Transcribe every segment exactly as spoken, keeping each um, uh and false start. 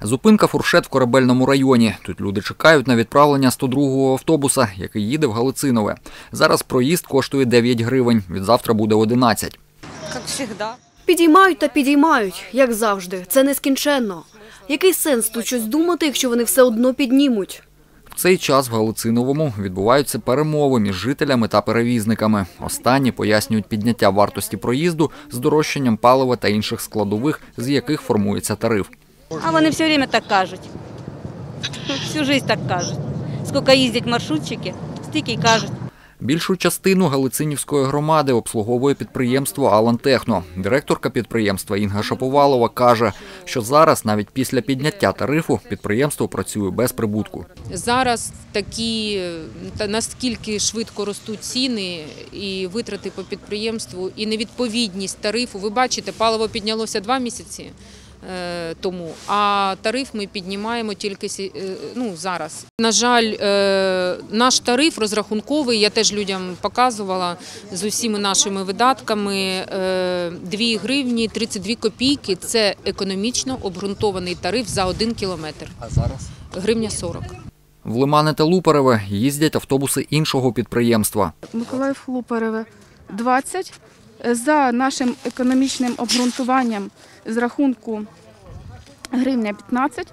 Зупинка «Фуршет» в Корабельному районі. Тут люди чекають на відправлення сто другого автобуса, який їде в Галицинове. Зараз проїзд коштує дев'ять гривень, від завтра буде одинадцять. Як завжди. Підіймають та підіймають, як завжди. Це нескінченно. Який сенс тут щось думати, якщо вони все одно піднімуть? В цей час в Галициновому відбуваються перемови між жителями та перевізниками. Останні пояснюють підняття вартості проїзду здорожчанням палива та інших складових, з яких формується тариф. А вони все время так кажуть. Всю життя так кажуть. Скільки їздять маршрутчики, стільки й кажуть. Більшу частину Галицинівської громади обслуговує підприємство «Алантехно». Директорка підприємства Інга Шаповалова каже, що зараз, навіть після підняття тарифу, підприємство працює без прибутку. Зараз такі, наскільки швидко ростуть ціни і витрати по підприємству, і невідповідність тарифу. Ви бачите, паливо піднялося два місяці тому, а тариф ми піднімаємо тільки ну, зараз. На жаль, наш тариф розрахунковий, я теж людям показувала з усіма нашими видатками, дві гривні тридцять дві копійки – це економічно обґрунтований тариф за один кілометр. А зараз? Гривня сорок. В Лимани та Лупареве їздять автобуси іншого підприємства. Миколаїв-Лупареве – двадцять. За нашим економічним обґрунтуванням з рахунку гривня п'ятнадцять,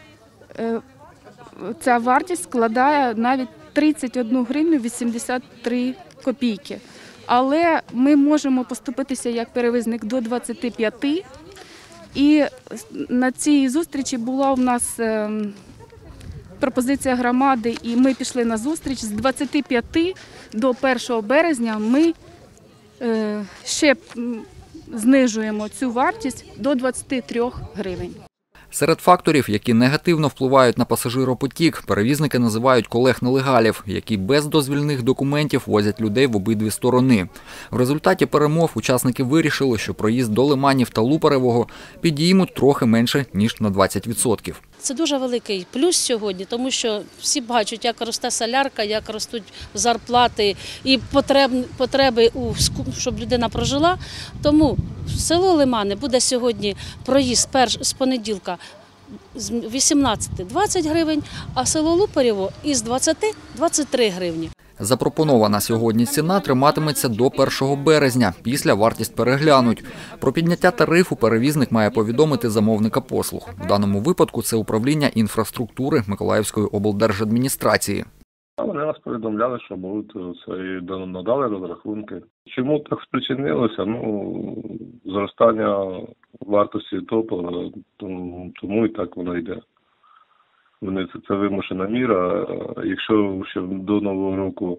ця вартість складає навіть тридцять одну гривню вісімдесят три копійки. Але ми можемо поступитися як перевізник до двадцяти п'яти. І на цій зустрічі була у нас пропозиція громади, і ми пішли на зустріч. З двадцяти п'яти до першого березня ми ще знижуємо цю вартість до двадцяти трьох гривень. Серед факторів, які негативно впливають на пасажиропотік, перевізники називають колег-нелегалів, які без дозвільних документів возять людей в обидві сторони. В результаті перемов учасники вирішили, що проїзд до Лиманів та Лупаревого підіймуть трохи менше, ніж на двадцять відсотків. Це дуже великий плюс сьогодні, тому що всі бачать, як росте солярка, як ростуть зарплати і потреби, щоб людина прожила. Тому в село Лимани буде сьогодні проїзд з понеділка з вісімнадцяти – двадцять гривень, а село Лупарєво із двадцяти – двадцять три гривні. Запропонована сьогодні ціна триматиметься до першого березня. Після вартість переглянуть. Про підняття тарифу перевізник має повідомити замовника послуг. В даному випадку це управління інфраструктури Миколаївської облдержадміністрації. Вони нас повідомляли, що будуть надали розрахунки. Чому так спричинилося? Ну, зростання вартості топлива, тому і так воно йде. Вони це, це вимушена міра. Якщо ще до Нового року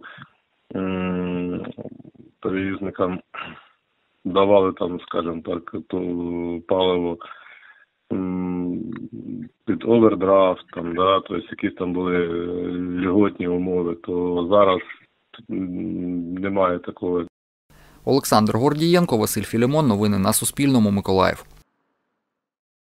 перевізникам давали там, скажімо так, то паливо під овердрафт, там, да, тобто якісь там були льготні умови, то зараз немає такого. Олександр Гордієнко, Василь Філімон. Новини на Суспільному. Миколаїв.